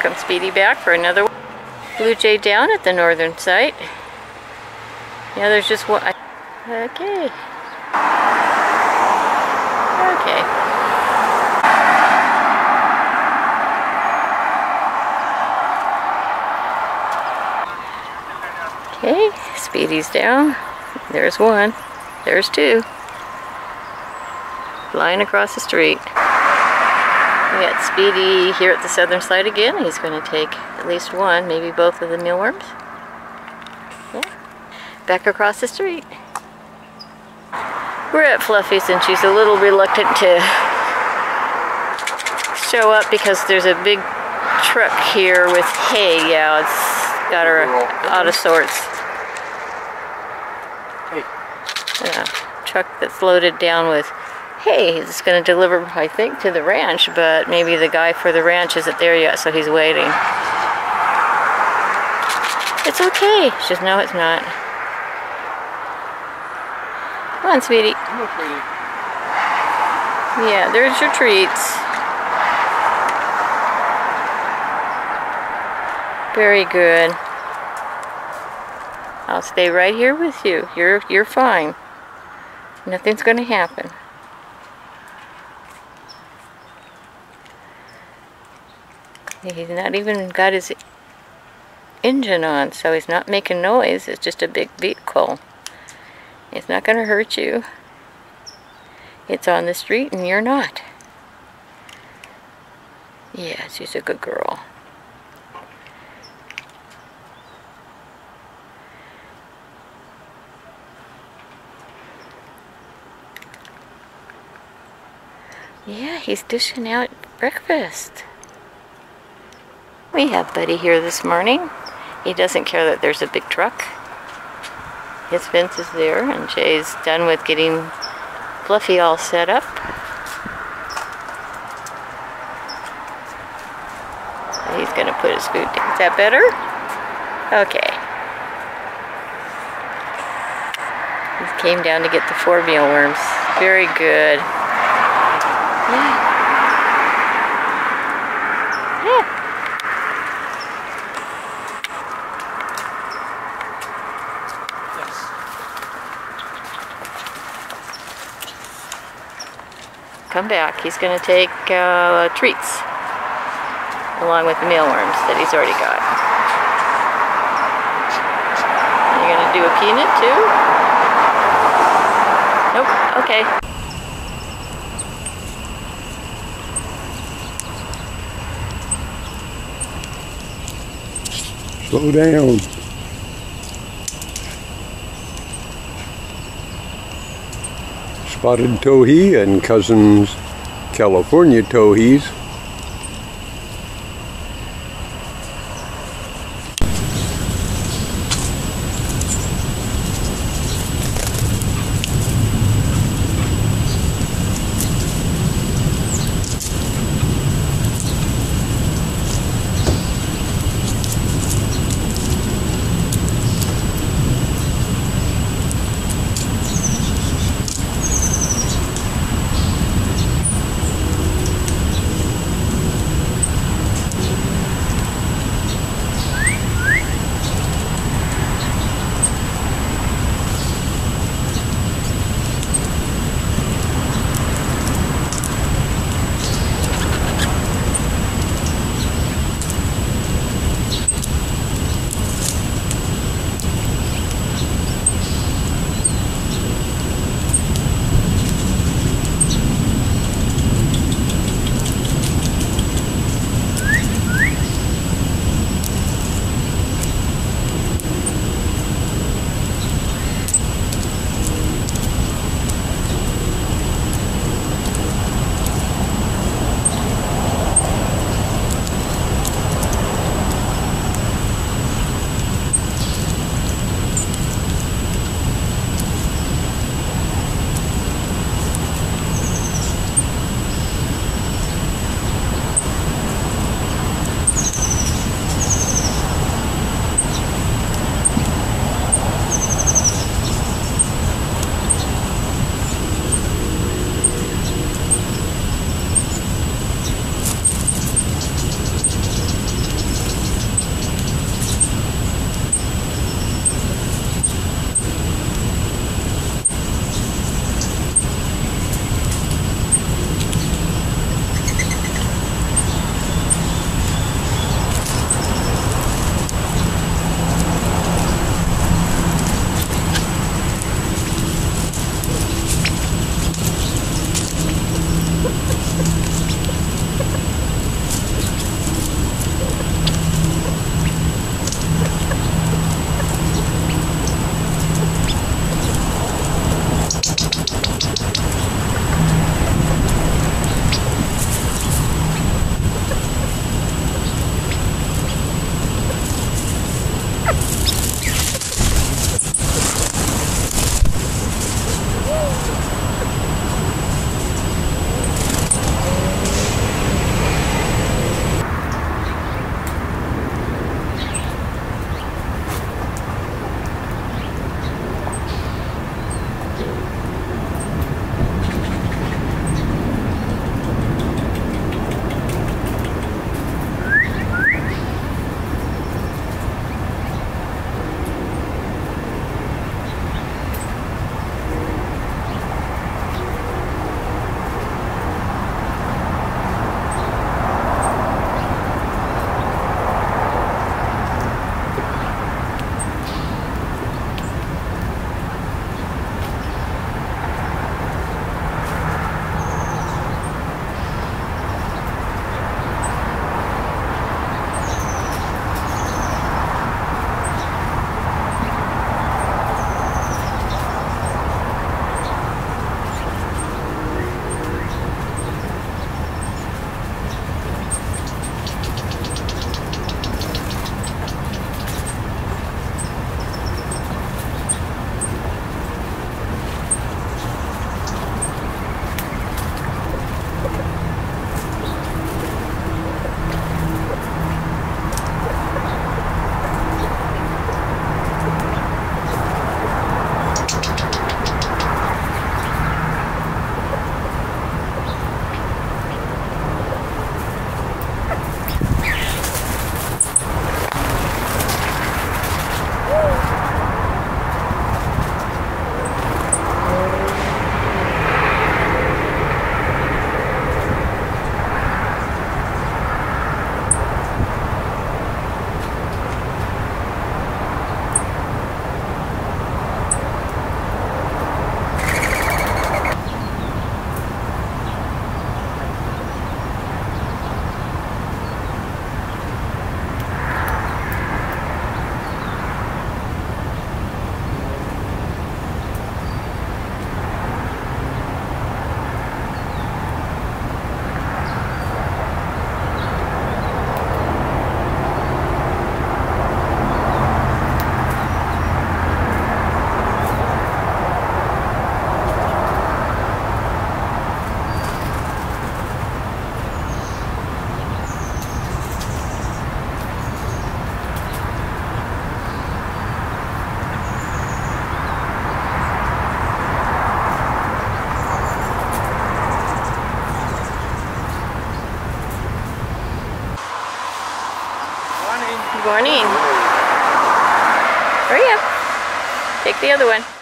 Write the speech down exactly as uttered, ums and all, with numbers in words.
comes Speedy back for another one. Blue jay down at the northern site. Yeah, there's just one. Okay. Okay. Okay, Speedy's down. There's one. There's two. Flying across the street. We got Speedy here at the southern side again. He's going to take at least one, maybe both of the mealworms. Yeah. Back across the street. We're at Fluffy's and she's a little reluctant to show up because there's a big truck here with hay. Yeah, it's got her out of sorts. A truck that's loaded down with hay. He's going to deliver, I think, to the ranch, but maybe the guy for the ranch isn't there yet, so he's waiting. It's okay. She says, no, it's not. Come on, Speedy. Come on, Speedy. Yeah, there's your treats. Very good. I'll stay right here with you. You're you're fine. Nothing's going to happen. He's not even got his engine on, so he's not making noise. It's just a big vehicle. It's not going to hurt you. It's on the street and you're not. Yeah, she's a good girl. Yeah, he's dishing out breakfast. We have Buddy here this morning. He doesn't care that there's a big truck. His fence is there, and Jay's done with getting Fluffy all set up. He's going to put his food down. Is that better? Okay. He came down to get the four mealworms. Very good. Yeah. Yeah. Come back. He's going to take uh, treats along with the mealworms that he's already got. You're going to do a peanut too? Nope. Okay. Slow down. Spotted towhee and cousins California towhees. morning. Hurry up. Take the other one.